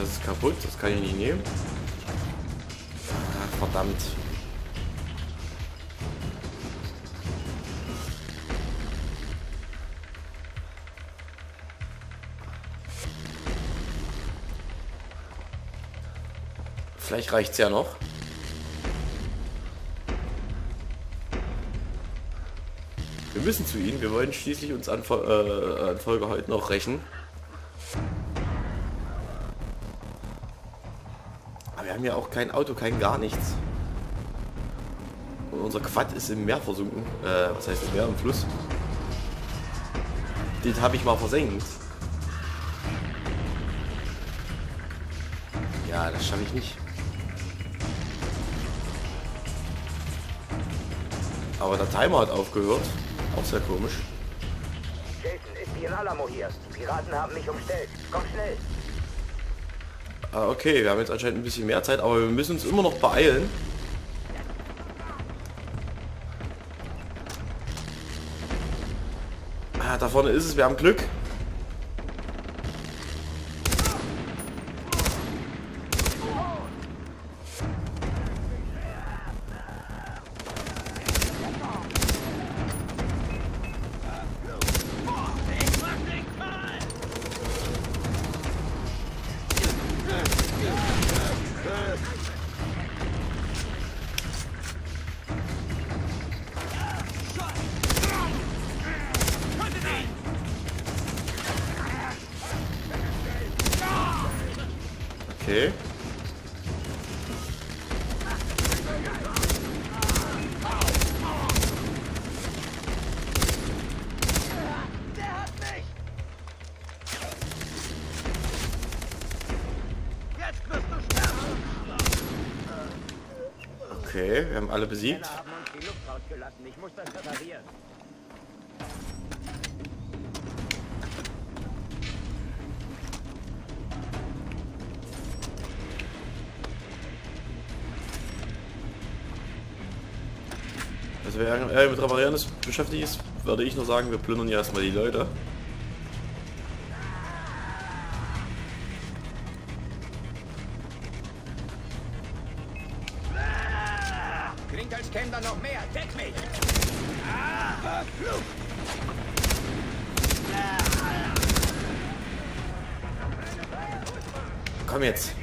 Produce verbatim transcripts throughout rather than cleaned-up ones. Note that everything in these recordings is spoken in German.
das ist kaputt, das kann ich nicht nehmen. Ah, verdammt. Vielleicht reicht's ja noch. Wir müssen zu ihnen. Wir wollen schließlich uns an, äh, an Folge heute noch rächen. Aber wir haben ja auch kein Auto, kein gar nichts. Und unser Quad ist im Meer versunken. Äh, was heißt im Meer? Im Fluss. Den habe ich mal versenkt. Ja, das schaffe ich nicht. Aber der Timer hat aufgehört. Auch sehr komisch. Jason, ist die in Alamo hier. Die Piraten haben mich umstellt. Komm schnell. Ah, okay, wir haben jetzt anscheinend ein bisschen mehr Zeit, aber wir müssen uns immer noch beeilen. Ah, da vorne ist es, wir haben Glück. Okay. Okay, wir haben alle besiegt. Ich muss das reparieren. Also wer äh, mit Reparieren ist, beschäftigt ist, würde ich nur sagen, wir plündern ja erstmal die Leute. Klingt, als käme da noch mehr. Deck mich! Komm jetzt.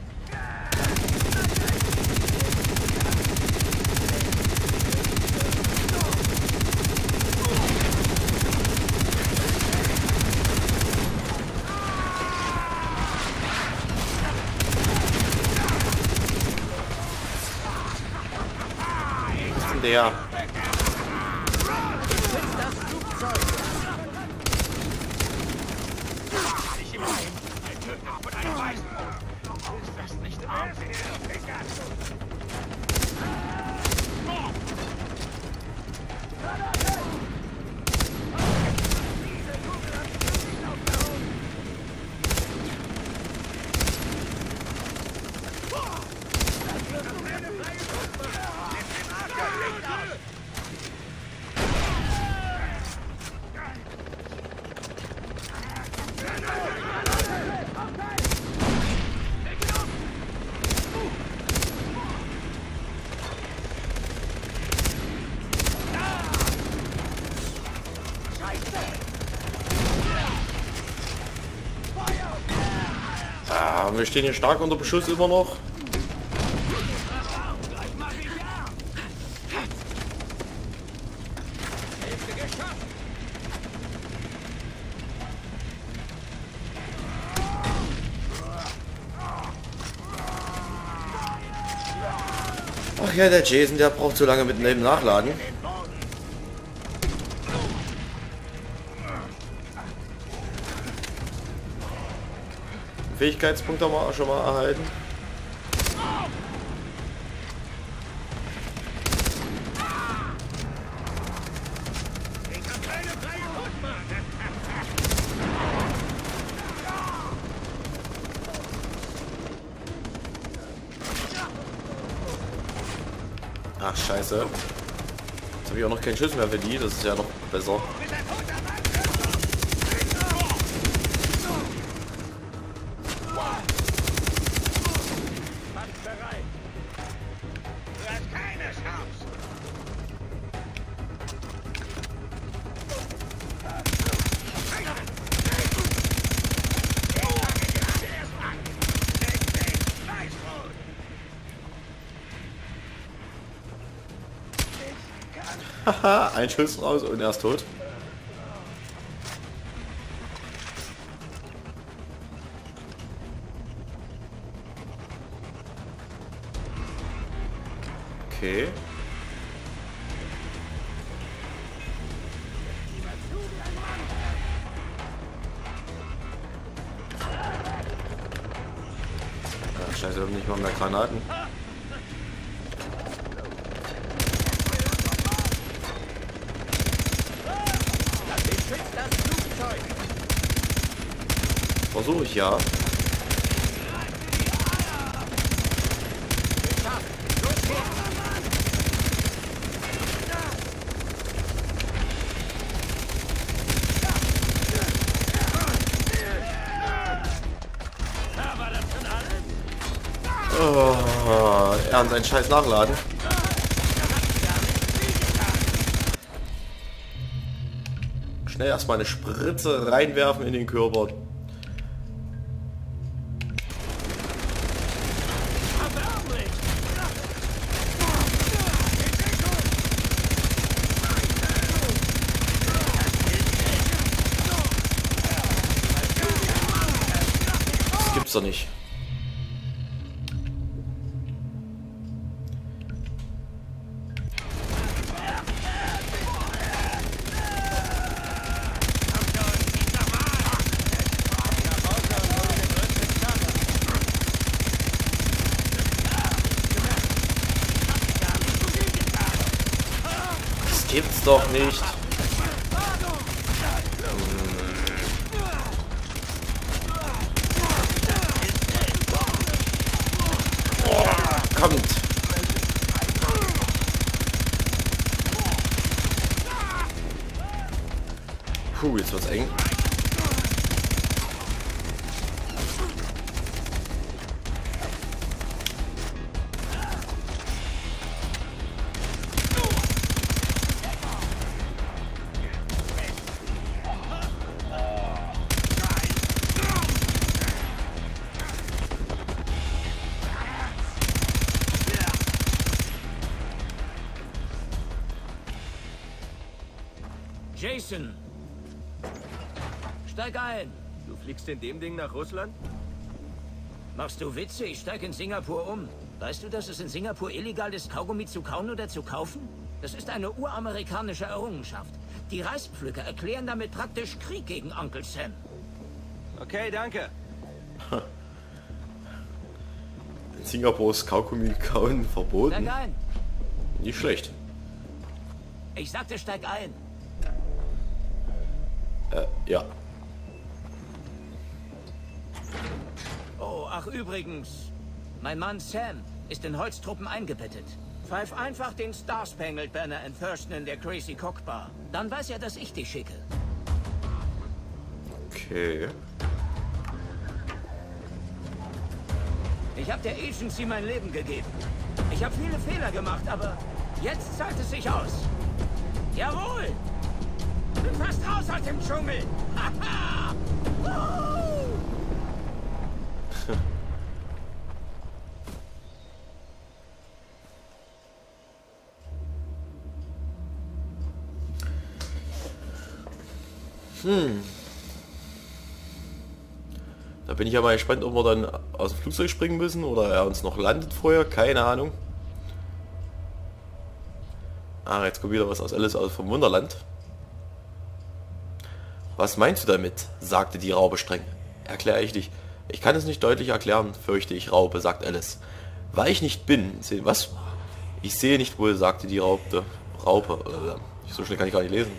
Der. Ah, wir stehen hier stark unter Beschuss immer noch. Ach ja, der Jason, der braucht so lange mit dem Leben nachladen. Fähigkeitspunkt haben wir schon mal erhalten. Ach scheiße. Jetzt habe ich auch noch keinen Schuss mehr für die, das ist ja noch besser. Haha, ein Schuss raus und er ist tot. Okay. Ach, scheiße, wir haben nicht mal mehr Granaten. Versuche ich ja. Oh, er und seinen Scheiß nachladen. Schnell erstmal eine Spritze reinwerfen in den Körper. Das gibt's doch nicht. Gibt's doch nicht. Oh, kommt. Puh, jetzt wird's eng. Jason! Steig ein! Du fliegst in dem Ding nach Russland? Machst du Witze? Ich steig in Singapur um. Weißt du, dass es in Singapur illegal ist, Kaugummi zu kauen oder zu kaufen? Das ist eine uramerikanische Errungenschaft. Die Reispflücker erklären damit praktisch Krieg gegen Onkel Sam. Okay, danke. In Singapur ist Kaugummi kauen verboten. Steig ein! Nicht schlecht. Ich sagte, steig ein! Äh, ja. Oh, ach übrigens. Mein Mann Sam ist in Holztruppen eingebettet. Pfeif einfach den Star Spangled Banner in Thurston in der Crazy Cock Bar. Dann weiß er, dass ich dich schicke. Okay. Ich habe der Agency mein Leben gegeben. Ich habe viele Fehler gemacht, aber jetzt zahlt es sich aus. Jawohl! Bin fast raus aus dem Dschungel! Haha! Hm. Da bin ich ja mal gespannt, ob wir dann aus dem Flugzeug springen müssen oder er uns noch landet vorher. Keine Ahnung. Ah, jetzt kommt wieder was aus Alice aus vom Wunderland. Was meinst du damit? Sagte die Raupe streng. Erkläre ich dich. Ich kann es nicht deutlich erklären, fürchte ich, Raupe, sagt Alice. Weil ich nicht bin. Was? Ich sehe nicht wohl, sagte die Raupe. Raupe. Äh, so schnell kann ich gar nicht lesen.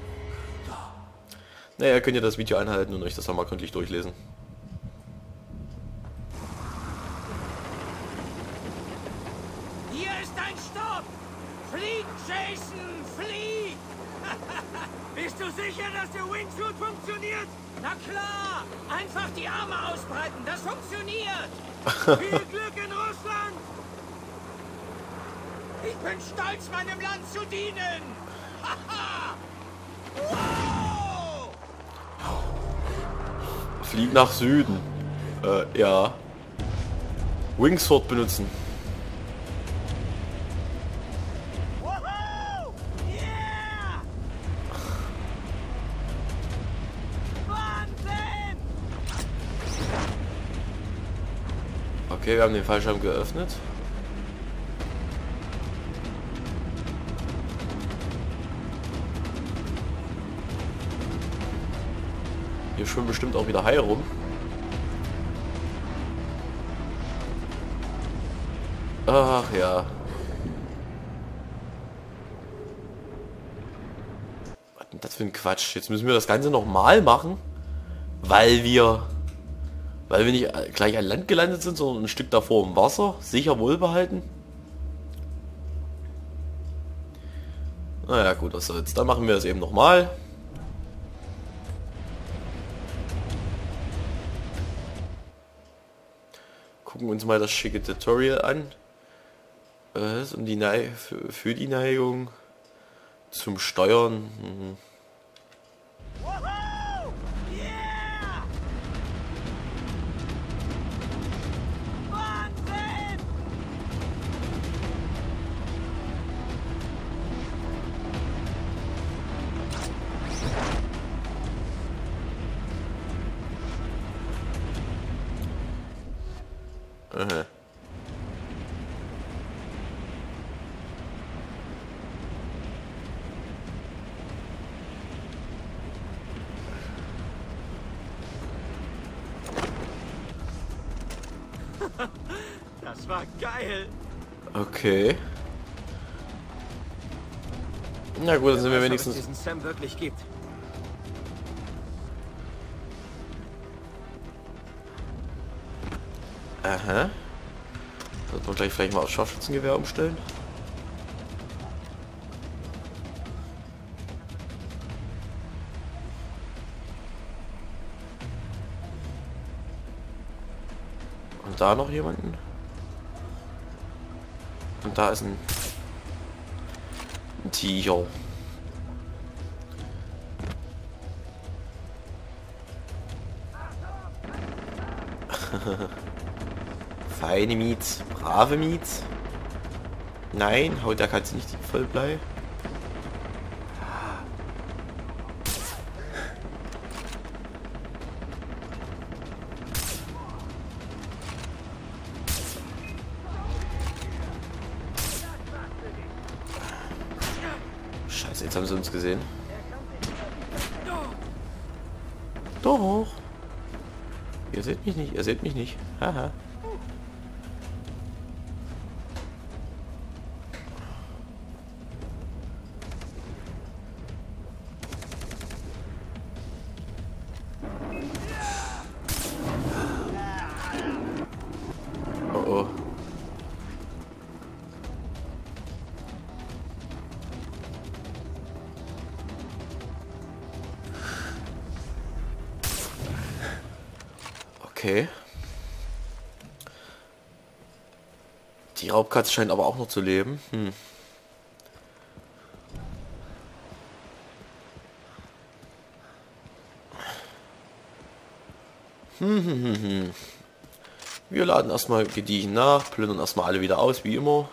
Naja, könnt ihr das Video anhalten und euch das nochmal gründlich durchlesen. Hier ist ein Stopp! Flieg, Jason, flieg! Bist du sicher, dass der Wingsuit funktioniert? Na klar! Einfach die Arme ausbreiten, das funktioniert! Viel Glück in Russland! Ich bin stolz, meinem Land zu dienen! Haha! Wow! Flieg nach Süden. Äh, ja. Wingsword benutzen. Woohoo! Yeah! Okay, wir haben den Fallschirm geöffnet. Hier schwimmen bestimmt auch wieder Haie rum. Ach ja. Was denn das für ein Quatsch? Jetzt müssen wir das Ganze nochmal machen, weil wir, weil wir nicht gleich an Land gelandet sind, sondern ein Stück davor im Wasser. Sicher wohlbehalten. Naja gut, was soll's. Dann machen wir es eben nochmal. Gucken uns mal das schicke Tutorial an. Was? Um die Nei für, für die Neigung zum Steuern. Mhm. Woohoo! Yeah! Wahnsinn! Aha. Das war geil. Okay. Na gut, dann sind wir Wer weiß, ob es wenigstens... diesen Sam wirklich gibt. Aha. Sollten wir gleich vielleicht mal auf Scharfschützengewehr umstellen. Und da noch jemanden. Und da ist ein, ein Tiger. Feine Miets, brave Miets. Nein, haut der Katze nicht die Vollblei. Scheiße, jetzt haben sie uns gesehen. Doch. Ihr seht mich nicht, ihr seht mich nicht. Haha. Oh oh. Okay. Die Raubkatze scheint aber auch noch zu leben. Hm. Hm, hm, hm, hm. Wir laden erstmal gediegen nach, plündern erstmal alle wieder aus, wie immer.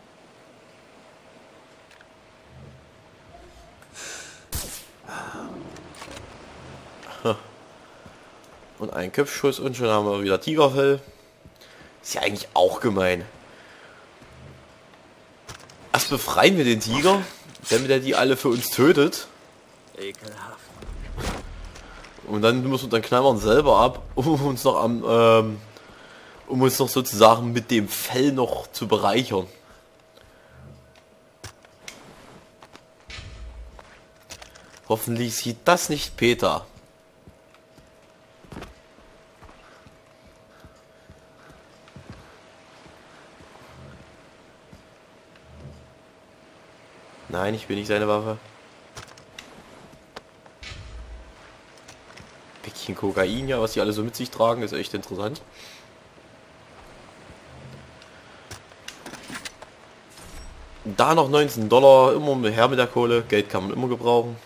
Und ein Köpfschuss und schon haben wir wieder Tigerfell. Ist ja eigentlich auch gemein. Erst befreien wir den Tiger, damit er die alle für uns tötet. Ekelhaft. Und dann müssen wir dann knallen wir uns selber ab, um uns noch am, ähm, um uns noch sozusagen mit dem Fell noch zu bereichern. Hoffentlich sieht das nicht Peter. Nein, ich bin nicht seine Waffe. Päckchen Kokain, ja, was die alle so mit sich tragen, ist echt interessant. Da noch neunzehn Dollar, immer her mit der Kohle, Geld kann man immer gebrauchen.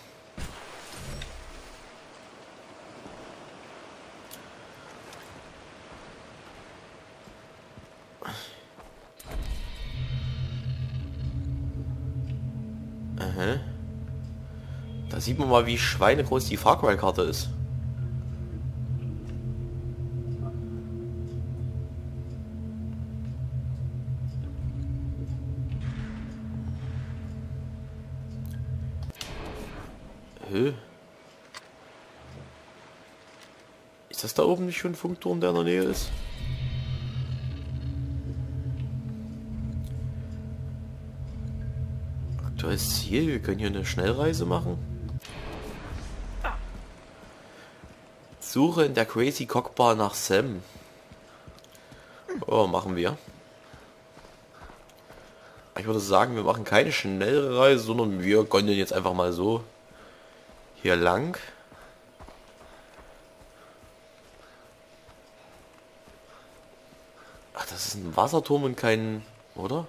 Aha. Da sieht man mal, wie schweinegroß die Far Cry-Karte ist. Hä? Ist das da oben nicht schon ein Funkturm, der in der Nähe ist? Aktuelles Ziel, wir können hier eine Schnellreise machen. Suche in der Crazy Cock Bar nach Sam. Oh, machen wir. Ich würde sagen, wir machen keine schnellere Reise, sondern wir gondeln jetzt einfach mal so hier lang. Ach, das ist ein Wasserturm und kein... oder?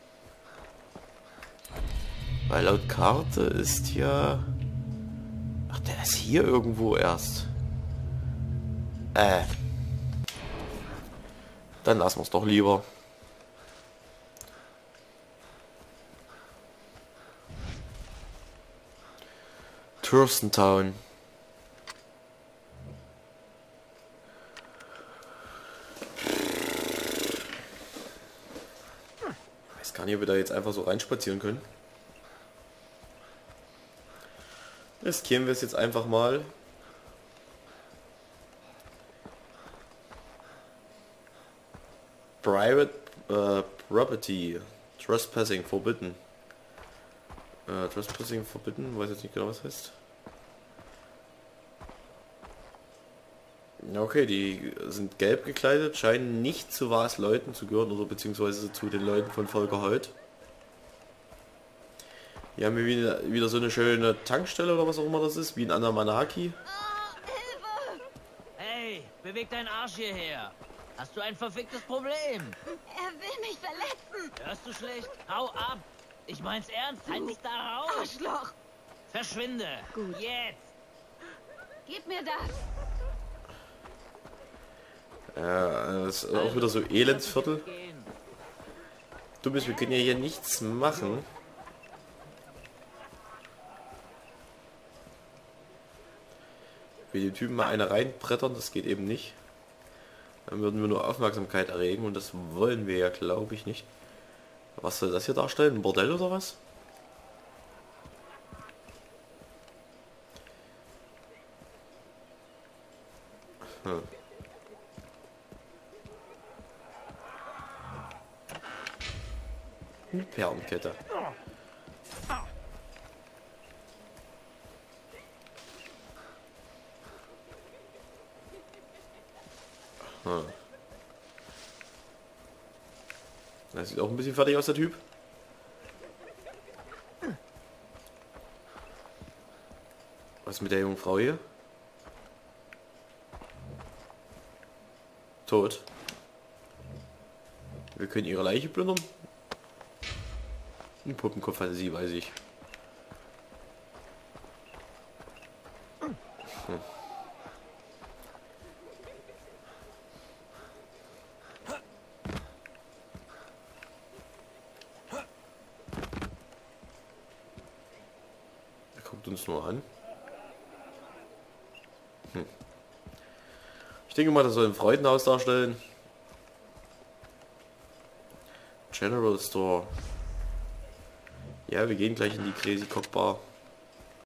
Weil laut Karte ist hier... Ach, der ist hier irgendwo erst. Äh. Dann lassen wir es doch lieber. Thurston. Ich weiß gar nicht, ob wir da jetzt einfach so reinspazieren können. Riskieren wir es jetzt einfach mal. Private uh, Property. Trespassing forbidden. Uh, Trespassing forbidden, weiß jetzt nicht genau, was das heißt. Okay, die sind gelb gekleidet, scheinen nicht zu was Leuten zu gehören oder beziehungsweise zu den Leuten von Volker Holt. Hier haben wir wieder, wieder so eine schöne Tankstelle oder was auch immer das ist, wie in Anamanaki. Hey, beweg deinen Arsch hierher. Hast du ein verficktes Problem? Er will mich verletzen. Hörst du schlecht? Hau ab. Ich mein's ernst. Halt dich da raus. Arschloch. Verschwinde. Gut. Jetzt. Gib mir das. Ja, das ist auch wieder so Elendsviertel. Gehen. Du bist, wir können ja hier nichts machen. Wir den Typen mal eine reinbrettern, das geht eben nicht. Dann würden wir nur Aufmerksamkeit erregen und das wollen wir ja, glaube ich, nicht. Was soll das hier darstellen? Ein Bordell oder was? Hm. Eine Perlenkette. Hm. Das sieht auch ein bisschen fertig aus, der Typ. Was ist mit der jungen Frau hier? Tot. Wir können ihre Leiche plündern. Ein Puppenkopf hatte sie, weiß ich. Hm. Er guckt uns nur an. Hm. Ich denke mal, das soll ein Freudenhaus darstellen. General Store. Ja, wir gehen gleich in die Crazy Cock Bar.